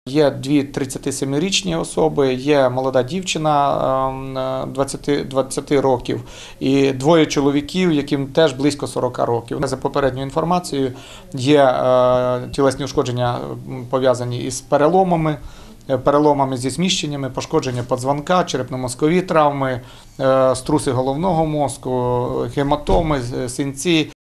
Є дві 37-річні особи, є молода дівчина 20 років і двоє чоловіків, яким теж близько 40 років. За попередньою інформацією, є тілесні ушкодження пов'язані із переломами зі зміщеннями, пошкодження подзвонка, черепно-мозкові травми, струси головного мозку, гематоми, синці,